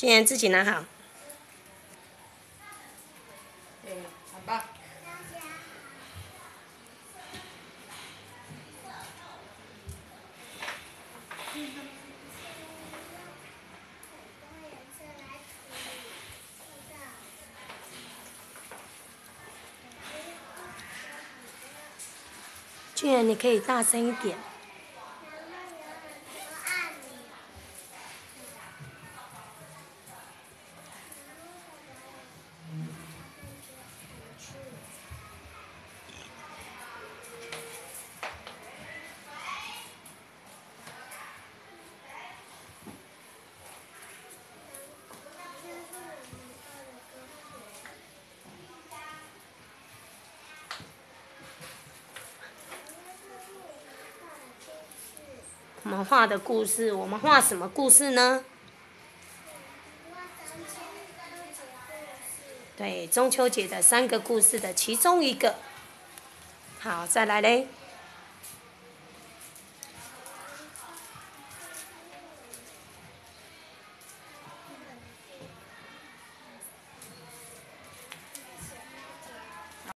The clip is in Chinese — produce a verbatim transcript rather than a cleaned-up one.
今天自己拿好。 对，好吧。 俊然，你可以大声一点。我们画的故事，我们画什么故事呢？对，中秋节的三个故事的其中一个。好，再来嘞。